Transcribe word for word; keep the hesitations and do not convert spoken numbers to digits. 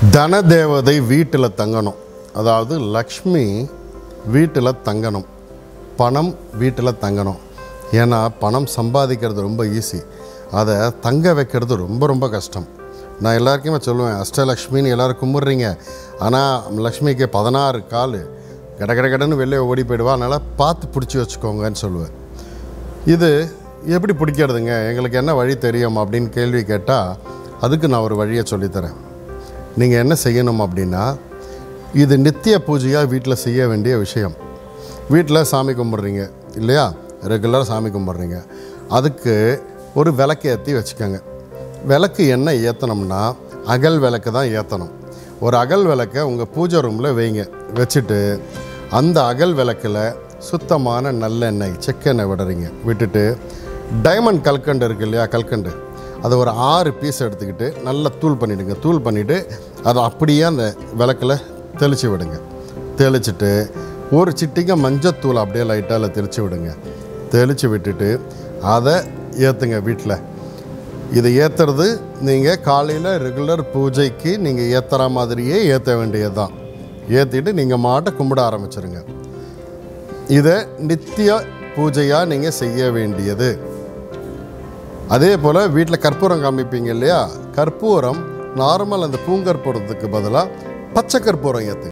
தன தேவதை வீட்டில் தங்கணும். அதாவது லக்ஷ்மி வீட்டில் தங்கணும், பணம் வீட்டில் தங்கணும். ஏன்னா பணம் சம்பாதிக்கிறது ரொம்ப ஈஸி, அதை தங்க வைக்கிறது ரொம்ப ரொம்ப கஷ்டம். நான் எல்லாருக்குமே சொல்லுவேன், அஷ்டலக்ஷ்மின்னு எல்லோரும் கும்பிட்றீங்க, ஆனால் லக்ஷ்மிக்கு பதினாறு கால், கட கட கடன்னு வெளியே ஓடி போயிடுவா, அதனால் பார்த்து பிடிச்சி வச்சுக்கோங்கன்னு சொல்லுவேன். இது எப்படி பிடிக்கிறதுங்க, எங்களுக்கு என்ன வழி தெரியும் அப்படின்னு கேள்வி கேட்டால் அதுக்கு நான் ஒரு வழியை சொல்லித்தரேன். நீங்கள் என்ன செய்யணும் அப்படின்னா, இது நித்திய பூஜையாக வீட்டில் செய்ய வேண்டிய விஷயம். வீட்டில் சாமி கும்பிட்றீங்க இல்லையா, ரெகுலராக சாமி கும்பிட்றீங்க, அதுக்கு ஒரு விளக்கு ஏற்றி வச்சுக்கோங்க. விளக்கு என்ன ஏற்றணும்னா அகல் விளக்கு தான் ஏற்றணும். ஒரு அகல் விளக்கை உங்கள் பூஜை ரூமில் வைங்க. வச்சுட்டு அந்த அகல் விளக்கில் சுத்தமான நல்லெண்ணெய் செக்கெண்ணெய் விடுறீங்க. விட்டுட்டு டைமண்ட் கல்கண்டு இருக்குது இல்லையா, கல்கண்டு, அதை ஒரு ஆறு பீஸ் எடுத்துக்கிட்டு நல்லா தூள் பண்ணிவிடுங்க. தூள் பண்ணிவிட்டு அதை அப்படியே அந்த விளக்கில் தெளித்து விடுங்க. தெளிச்சுட்டு ஒரு சிட்டிங்க மஞ்சத்தூள் அப்படியே லைட்டாக அதில் தெளித்து விடுங்க. தெளித்து விட்டுட்டு அதை ஏற்றுங்க வீட்டில். இதை ஏற்றுறது நீங்கள் காலையில் ரெகுலர் பூஜைக்கு நீங்கள் ஏற்றுற மாதிரியே ஏற்ற வேண்டியது தான். ஏற்றிட்டு நீங்கள் மாட்டை கும்பிட ஆரம்பிச்சிருங்க. இதை நித்திய பூஜையாக நீங்கள் செய்ய வேண்டியது. அதே போல் வீட்டில் கற்பூரம் காமிப்பீங்க இல்லையா, கற்பூரம் நார்மல் அந்த பூங்கற்பூரத்துக்கு பதிலாக பச்சை கற்பூரம் ஏற்றுங்க.